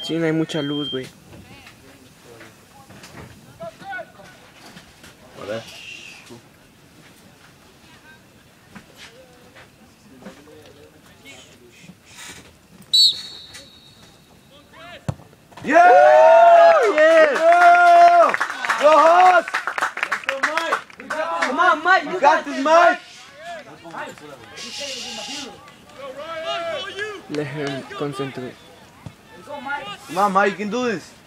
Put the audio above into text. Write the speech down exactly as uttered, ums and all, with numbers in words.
Sí, no hay mucha luz, güey. A ver. Yeah! Yes! Yeah! Go Hawks! Come on, Mike. You got this, Mike! Let him concentrate. Come on, Mike, you can do this.